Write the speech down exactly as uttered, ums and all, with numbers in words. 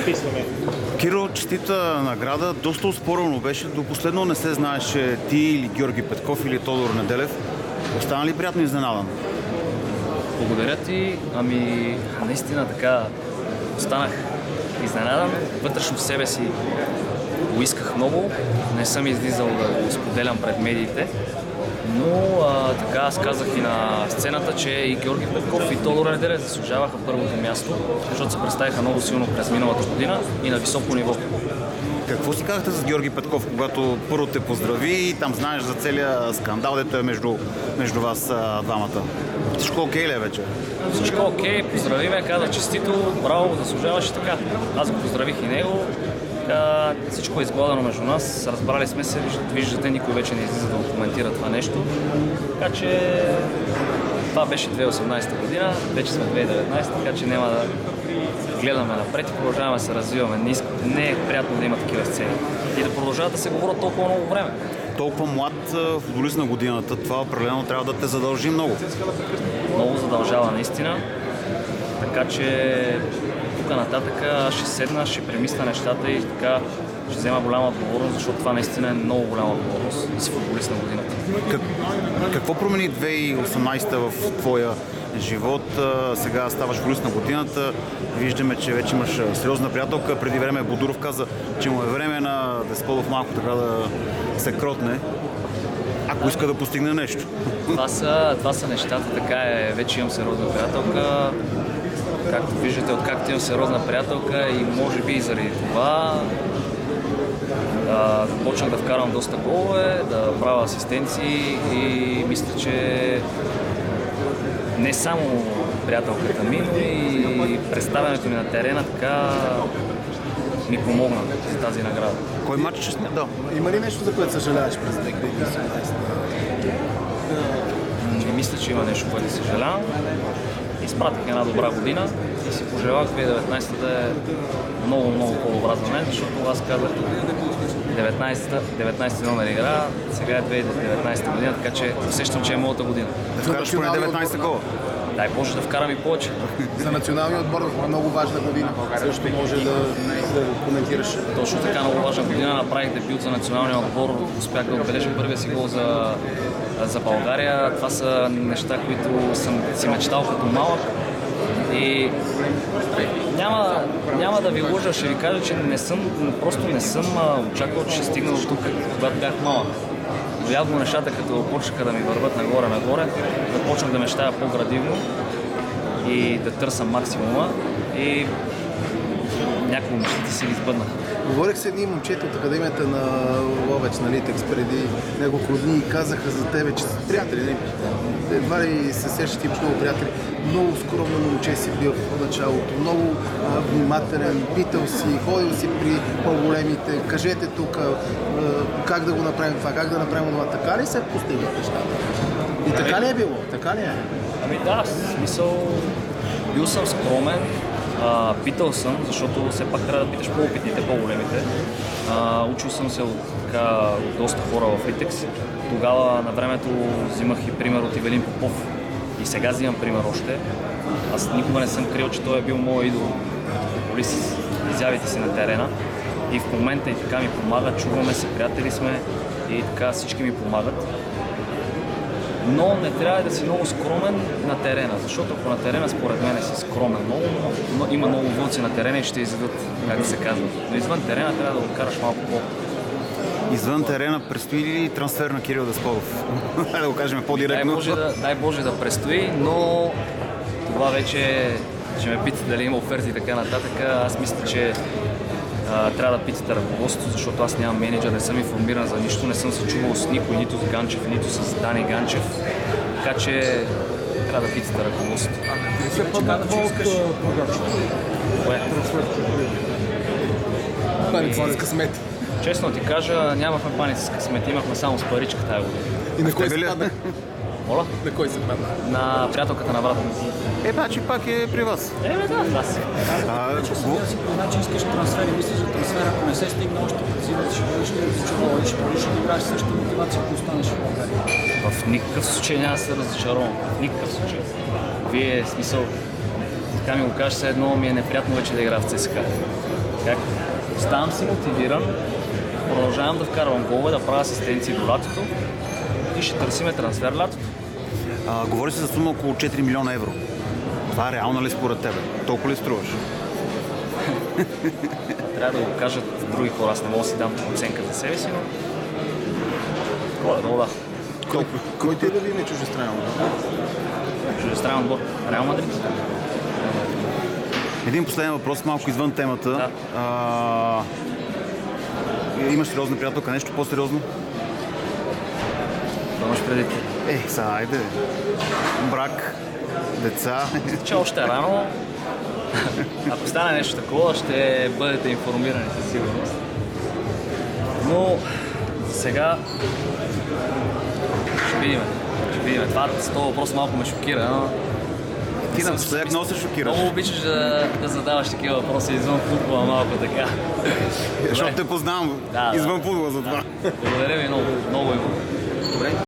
Киро, честита награда. Доста успорено беше. До последно не се знаеше ти или Георги Петков или Тодор Неделев. Остана ли приятно изненадан? Благодаря ти. Ами, наистина така останах изненадан. Вътрешно в себе си го исках много. Не съм излизал да го споделям пред медиите. Но а, така аз казах и на сцената, че и Георги Петков и Тодор Неделев заслужаваха първото място, защото се представиха много силно през миналата година и на високо ниво. Какво си казахте с Георги Петков, когато първо те поздрави и там знаеш за целия скандал, дето е между, между вас а, двамата? Всичко окей ли е вече? Всичко окей, поздрави ме, каза честито, браво, заслужаваш и така. Аз го поздравих и него. Така, всичко е изгладено между нас, разбрали сме се, виждате, никой вече не излиза да коментира това нещо. Така че това беше две хиляди и осемнадесета година, вече сме две хиляди и деветнадесета, така че няма да гледаме напред и продължаваме да се развиваме. Не, иск... не е приятно да има такива сцени и да продължават да се говорят толкова много време. Толкова млад футболист на годината, това определено трябва да те задължи много. Много задължава наистина, така че тук нататък ще седна, ще премисля нещата и така ще взема голяма отговорност, защото това наистина е много голяма отговорност да си футболист на годината. Как, какво промени две хиляди и осемнадесета в твоя живот? Сега ставаш футболист на годината, виждаме, че вече имаш сериозна приятелка. Преди време Бодуров каза, че му е време на Десподов малко така да се кротне, ако иска да постигне нещо. Това са, това са нещата, така е, вече имам сериозна приятелка. Както виждате, откакто имам сериозна приятелка и може би и заради това да почнах да вкарвам доста голове, да правя асистенции и мисля, че не само приятелката ми, но и представянето ми на терена така ми помогна за тази награда. Кой матч ще сме? Да. Има ли нещо, за което съжаляваш през две хиляди и осемнадесета? Не мисля, че има нещо, което съжалявам. Изпратих една добра година и си пожелах две хиляди и деветнадесета да е много, много по-добра за мен, защото аз казах деветнадесета номер игра, сега е две хиляди и деветнадесета година, така че усещам, че е моята година. Да вкараш поне деветнадесета гола. Дай Боже да вкарам и повече. За националния отбор е много важна година. Също може да, да го коментираш. Точно така, много важна година. Направих дебют за националния отбор, успях да отбележа първия си гол за, за България. Това са неща, които съм си мечтал като малък. И няма, няма да ви лъжа, ще ви кажа, че не съм, просто не съм очаквал, че ще стигна до тук, когато бях малък. Но явно нещата, като почнаха да ми върват нагоре-нагоре, започнах да мечтая по-градивно и да търся максимума и някои мечтите си ги сбъднаха. Говорих с едни момчета от Академията на Ловеч, на Литекс, преди няколко дни и казаха за тебе, че са приятели. Не? Едва ли се сещаш, имаш много приятели. Много скромно момче си бил в началото, много а, внимателен, питал си, ходил си при по-големите. Кажете тук а, как да го направим това, как да направим това. Така ли се постигат нещата? И така ли е било? Така ли е? Ами да, в смисъл, бил съм скромен. А, питал съм, защото все пак трябва да питаш по-опитните, по-големите. А, учил съм се от, така, от доста хора в Литекс. Тогава на времето взимах и пример от Ивелин Попов. И сега взимам пример още. Аз никога не съм крил, че той е бил моят идол. Коли с изявите си на терена. И в момента и така ми помага, чуваме се, приятели сме и така всички ми помагат. Но не трябва да си много скромен на терена, защото ако на терена според мен си скромен много, но има много вълци на терена и ще изядат, как да се казва. Но извън терена трябва да го караш малко по. Извън терена предстои ли трансфер на Кирил Десподов? Да го кажем по-директно. Дай Боже, да, дай Боже да предстои, но това вече ще ме питате дали има оферти и така нататък. Аз мисля, че а, трябва да питате ръководството, защото аз нямам менеджер, не съм информиран за нищо, не съм се чувал с никой, нито с Ганчев, нито с Дани Ганчев. Така че трябва да питате ръководството. Все пак какво искаш? Паница с късмет. Честно ти кажа, нямахме паница с късмет, имахме само с паричка тази година. И на кой се падна? Моля? На кой се падна? На приятелката на брата ми. Е, значи пак е при вас. Е, бе, да, да си. Значи искаш трансфери, мислиш за трансфер, ако не се стигне още през зимата, ще бъдеш ли разочарован, ще бъдеш ли играеш същата мотивация, ако останеш в България? В никакъв случай няма да се разочаровам. В никакъв случай. Вие, смисъл, така ми го кажеш, все едно ми е неприятно вече да игра в ЦСКА. Как оставам си мотивиран, продължавам да вкарвам голове, да правя асистенции до лятото и ще търсиме трансфер лятото. А, говори се за сума около четири милиона евро. Това реално ли според тебе? Толкова ли струваш? Трябва да го кажат други хора, аз не мога да си дам оценка за себе си, но... Горе-долу да. Кой, кой ти е любимият чуждестранен отбор? Чуждестранен отбор. Реал Мадрид. Един последен въпрос, малко извън темата. Да. А, имаш сериозна приятелка, нещо по-сериозно? Да имаш преди ти. Е, сега, айде. Брак, деца. Че още рано. Ако стане нещо такова, ще бъдете информирани със сигурност. Но сега ще видим. Ще видим. Това с този въпрос малко ме шокира, но... Ти напоследък много се шокираш. Много обичаш да, да задаваш такива въпроси извън футбола, малко така. Защото те познавам Да, да. извън футбола за това. Благодаря ви много. Много ви благодаря. Добре.